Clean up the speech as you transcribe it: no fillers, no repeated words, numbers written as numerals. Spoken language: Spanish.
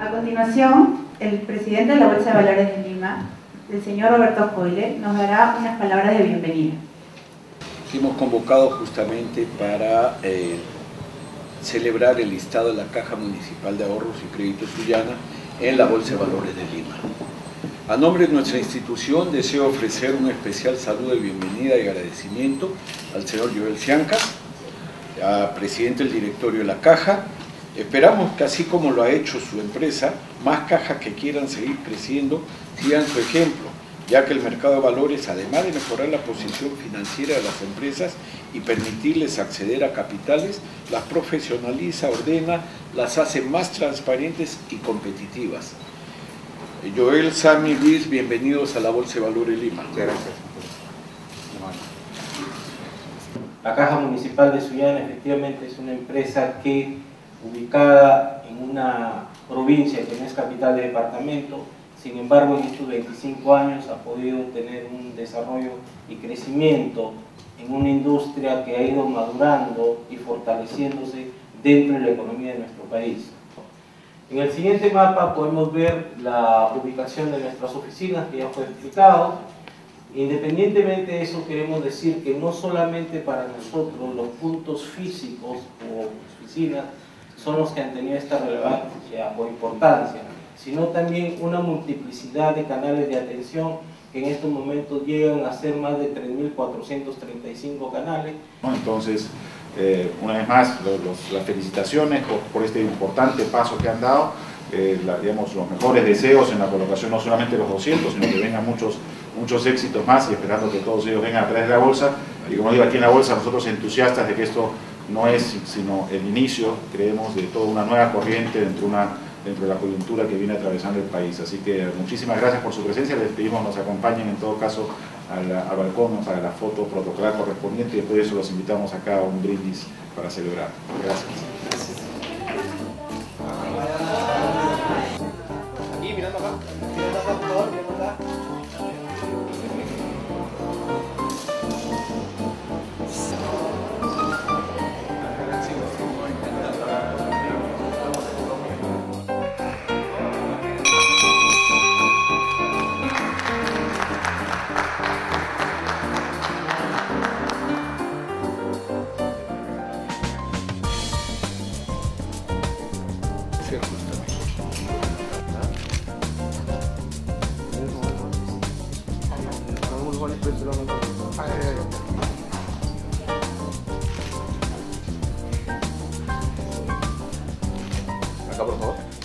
A continuación, el presidente de la Bolsa de Valores de Lima, el señor Roberto Coyle, nos dará unas palabras de bienvenida. Hemos convocado justamente para celebrar el listado de la Caja Municipal de Ahorros y Créditos Sullana en la Bolsa de Valores de Lima. A nombre de nuestra institución deseo ofrecer un especial saludo de bienvenida y agradecimiento al señor Joel Sianca, presidente del directorio de la Caja. Esperamos que, así como lo ha hecho su empresa, más cajas que quieran seguir creciendo sigan su ejemplo, ya que el mercado de valores, además de mejorar la posición financiera de las empresas y permitirles acceder a capitales, las profesionaliza, ordena, las hace más transparentes y competitivas. Joel, Sammy, Luis, bienvenidos a la Bolsa de Valores de Lima. Muchas gracias. La Caja Municipal de Sullana efectivamente es una empresa que, ubicada en una provincia que no es capital de departamento, sin embargo en estos 25 años ha podido tener un desarrollo y crecimiento en una industria que ha ido madurando y fortaleciéndose dentro de la economía de nuestro país. En el siguiente mapa podemos ver la ubicación de nuestras oficinas, que ya fue explicado. Independientemente de eso, queremos decir que no solamente para nosotros los puntos físicos o oficinas son los que han tenido esta relevancia o importancia, sino también una multiplicidad de canales de atención que en estos momentos llegan a ser más de 3.435 canales. Entonces, una vez más, las felicitaciones por este importante paso que han dado, digamos, los mejores deseos en la colocación, no solamente los 200, sino que vengan muchos éxitos más, y esperando que todos ellos vengan a través de la bolsa. Y como digo, aquí en la bolsa nosotros entusiastas de que esto no es sino el inicio, creemos, de toda una nueva corriente dentro de la coyuntura que viene atravesando el país. Así que muchísimas gracias por su presencia, les pedimos nos acompañen en todo caso al balcón para la foto protocolar correspondiente, y después de eso los invitamos acá a un brindis para celebrar. Gracias. Aquí, mirando acá, por favor, mirando acá. Acá, por favor.